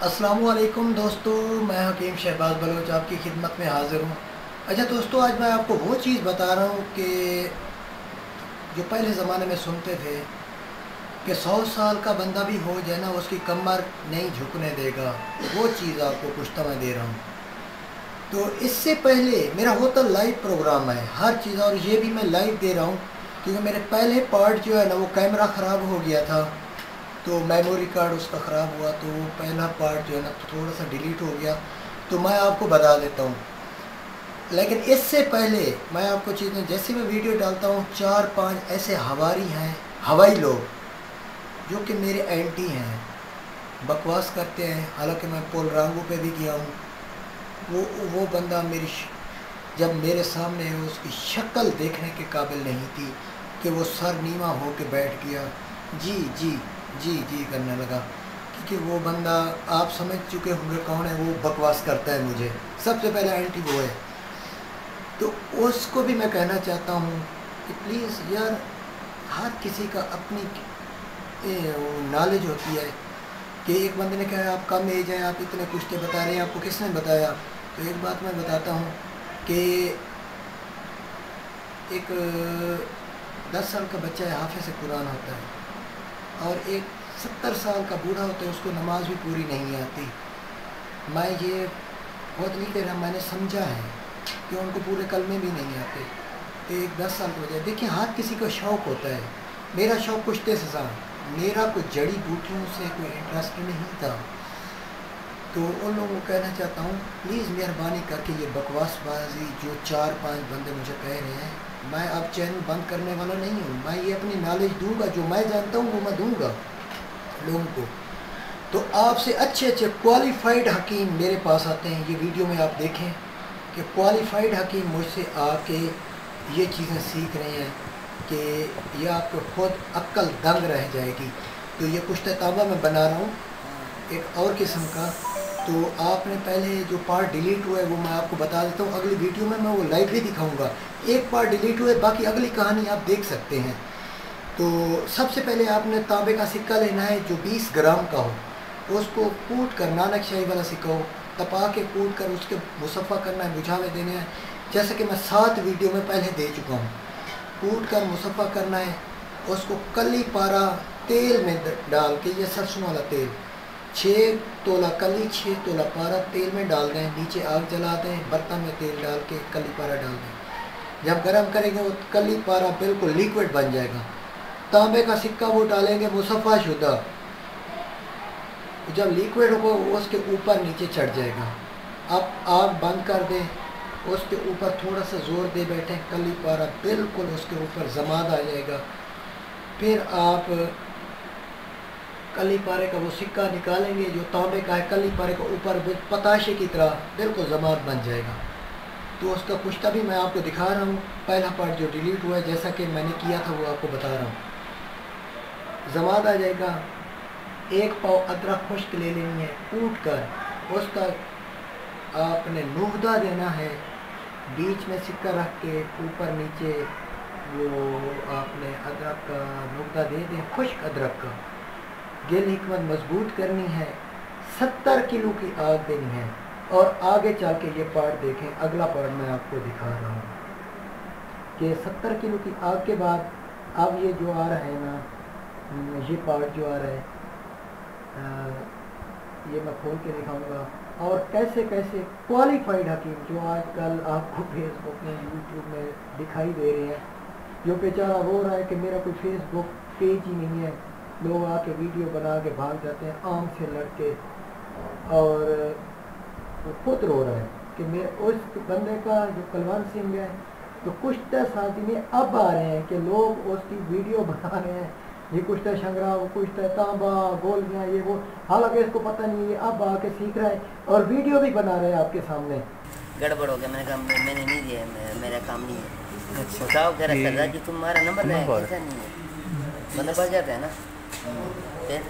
अस्सलामु अलैकुम दोस्तों, मैं हकीम शहबाज बलोच आपकी खिदमत में हाज़िर हूँ। अच्छा दोस्तों, आज मैं आपको वो चीज़ बता रहा हूँ कि जो पहले ज़माने में सुनते थे कि 100 साल का बंदा भी हो जाए ना, उसकी कमर नहीं झुकने देगा, वो चीज़ आपको पुश्ता मैं दे रहा हूँ। तो इससे पहले मेरा होता लाइव प्रोग्राम है हर चीज़, और ये भी मैं लाइव दे रहा हूँ क्योंकि मेरे पहले पार्ट जो है ना वो कैमरा ख़राब हो गया था, तो मेमोरी कार्ड उसका ख़राब हुआ, तो पहला पार्ट जो है ना तो थोड़ा सा डिलीट हो गया, तो मैं आपको बता देता हूँ। लेकिन इससे पहले मैं आपको चीज़ें, जैसे मैं वीडियो डालता हूँ 4-5 ऐसे हवारी हैं, हवाई लोग जो कि मेरे एंटी हैं, बकवास करते हैं। हालांकि मैं पोलरांगो पे भी गया हूँ। वो बंदा जब मेरे सामने है, उसकी शक्ल देखने के काबिल नहीं थी कि वो सर नीवा हो के बैठ गया, जी जी जी जी करने लगा, क्योंकि वो बंदा आप समझ चुके होंगे कौन है। वो बकवास करता है, मुझे सबसे पहले एंटी वो है। तो उसको भी मैं कहना चाहता हूँ कि प्लीज़ यार, हर किसी का अपनी नॉलेज होती है। कि एक बंदे ने कहा आप कम एज हैं, आप इतने कुश्ते बता रहे हैं, आपको किसने बताया? तो एक बात मैं बताता हूँ कि एक 10 साल का बच्चा है, हाफिज़ कुरान होता है, और एक 70 साल का बूढ़ा होता है, उसको नमाज भी पूरी नहीं आती। मैं ये बहुत नहीं कह रहा, मैंने समझा है कि उनको पूरे कलमे भी नहीं आते। तो एक 10 साल का बच्चा, देखिए हर किसी का शौक़ होता है। मेरा शौक़ कुश्ते से था, मेरा कोई जड़ी बूटियों से कोई इंटरेस्ट नहीं था। तो उन लोगों को कहना चाहता हूँ, प्लीज़ मेहरबानी करके ये बकवासबाजी जो 4-5 बंदे मुझे कह रहे हैं, मैं अब चैनल बंद करने वाला नहीं हूँ। मैं ये अपनी नॉलेज दूंगा, जो मैं जानता हूँ वो मैं दूंगा लोगों को। तो आपसे अच्छे अच्छे क्वालिफाइड हकीम मेरे पास आते हैं। ये वीडियो में आप देखें कि क्वालिफाइड हकीम मुझसे आके ये चीज़ें सीख रहे हैं कि ये आपको खुद अक्ल दंग रह जाएगी। तो ये कुश्ता ताबा मैं बना रहा हूँ एक और किस्म का। तो आपने पहले जो पार्ट डिलीट हुआ है वो मैं आपको बता देता हूँ, अगली वीडियो में मैं वो लाइव भी दिखाऊंगा। एक पार्ट डिलीट हुआ है, बाकी अगली कहानी आप देख सकते हैं। तो सबसे पहले आपने तांबे का सिक्का लेना है जो 20 ग्राम का हो, उसको कूट कर, नानक शाही वाला सिक्का हो, तपा के कूट कर उसके मुसफ़ा करना है, बुझावे देने हैं, जैसे कि मैं 7 वीडियो में पहले दे चुका हूँ। कूट कर मुसफ़ा करना है, उसको कली पारा तेल में डाल के, ये सरसों वाला तेल, 6 तोला कली 6 तोला पारा तेल में डाल दें, नीचे आग जला दें, बर्तन में तेल डाल के कली पारा डाल दें। जब गर्म करेंगे वो कली पारा बिल्कुल लिक्विड बन जाएगा। तांबे का सिक्का वो डालेंगे मुसफ़ा शुदा, जब लिक्विड हो उसके ऊपर नीचे चढ़ जाएगा। अब आग बंद कर दें, उसके ऊपर थोड़ा सा ज़ोर दे बैठें, कली पारा बिल्कुल उसके ऊपर जमाद आ जाएगा। फिर आप कली पारे का वो सिक्का निकालेंगे जो तांबे का है, कली पारे का ऊपर पताशे की तरह बिल्कुल जमात बन जाएगा। तो उसका कुश्ता भी मैं आपको दिखा रहा हूँ। पहला पार्ट जो डिलीट हुआ है, जैसा कि मैंने किया था वो आपको बता रहा हूँ। जमात आ जाएगा। 1 पाव अदरक खुश्क ले लेनी है, कूट कर उसका आपने नुहदा देना है, बीच में सिक्का रख के ऊपर नीचे वो आपने अदरक का नुहदा दे दें, खुश्क अदरक का। गिल हिकमत मजबूत करनी है, 70 किलो की आग देनी है। और आगे चल के ये पार्ट देखें, अगला पार्ट मैं आपको दिखा रहा हूँ कि 70 किलो की आग के बाद अब ये जो आ रहा है ना, ये पार्ट जो आ रहा है, ये मैं खोल के दिखाऊंगा। और कैसे कैसे क्वालिफाइड हकीम जो आजकल आपको फेसबुक में, यूट्यूब में दिखाई दे रहे हैं, जो बेचारा रो रहा है कि मेरा कोई फेसबुक पेज ही नहीं है, लोग आके वीडियो बना के भाग जाते हैं आम से लड़के, और वो खुद रो रहा है कि मैं उस बंदे का जो कलवन सिंह है, तो कुश्ता साथी में अब आ रहे हैं कि लोग उसकी वीडियो बना रहे हैं, ये कुश्ता शंगरा, वो कुश्ता तांबा, गोल गया, ये वो, हालांकि इसको पता नहीं है, अब आके सीख रहा है और वीडियो भी बना रहे हैं आपके सामने। गड़बड़ हो गया, मैंने कहा मैंने नहीं दिया, मेरा काम नहीं है। अच्छा बताओ कह रहा सरदार जी तुम्हारा नंबर है, ऐसा नहीं है, मतलब बच जाता है ना। फिर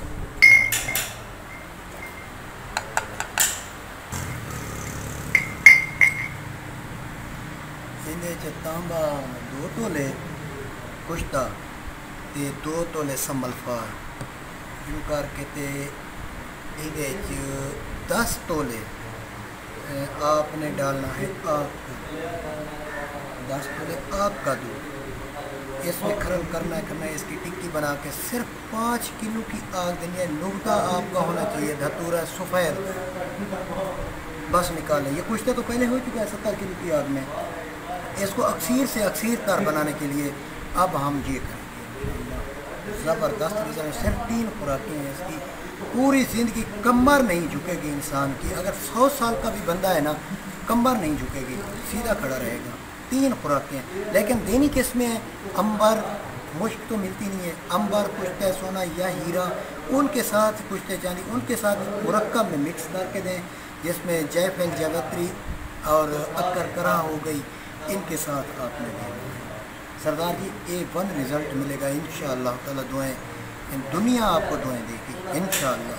तांबा 2 तोले कुश्ता ते 2 तोले संबलफार, यूँ करके ते 10 तोले आपने डालना है आग का, 10 तोले आग का दूध, इसमें खरल करना है, इसकी टिक्की बना के सिर्फ 5 किलो की आग देनी है। नुकता आपका होना चाहिए धतूरा सफ़ेद, बस निकालें। ये कुछ तो पहले हो चुका है 70 किलो की आग में। इसको अक्सीर से अक्सीर तार बनाने के लिए अब हम ये करेंगे। ज़बरदस्त रिजल्ट, सिर्फ 3 खुराकें हैं इसकी, पूरी ज़िंदगी कमर नहीं झुकेगी इंसान की। अगर 100 साल का भी बंदा है ना, कमर नहीं झुकेगी, सीधा खड़ा रहेगा। 3 खुराकें, लेकिन देनी किस में है? अंबर, मुश्क तो मिलती नहीं है, अंबर, पुश्ते सोना या हीरा, उनके साथ पुश्ते चांदी, उनके साथ मुरक्कब में मिक्स करके दें, जिसमें जायफल, जावित्री और अक्कर हो गई, इनके साथ आपने देना है। सरदार जी A1 रिज़ल्ट मिलेगा इंशाअल्लाह ताला। दुआएं, दुनिया आपको दुआएं देगी इंशाअल्लाह।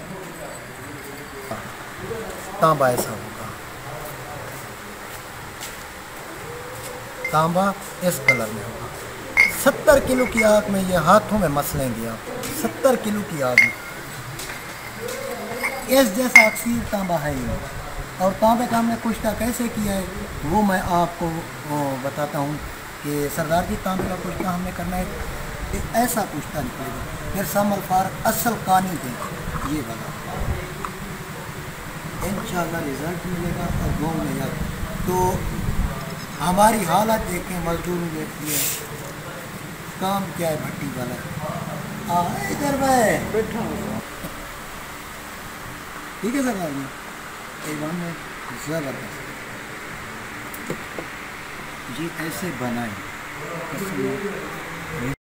तांबा ऐसा होगा, तांबा इस कलर में होगा। 70 किलो की आग में ये हाथों में मस लेंगे आप, 70 किलो की आग में। इस जैसा अक्सीर तांबा है ये। और तांबे का हमने कुश्ता कैसे किया है वो मैं आपको बताता हूँ कि सरदार जी तांबे का कुश्ता हमने करना है कि ऐसा कुश्ता निकलेगा, फिर समल फार असल कानी दें ये वाला, इंशाअल्लाह रिज़ल्ट मिलेगा। और गाँव में या तो हमारी हालत देखें, मजदूरों देखिए काम क्या है, भट्टी वाला इधर बैठा ठीक है सरदार जी। A1 में ज़बरदस्त जी ऐसे बनाए।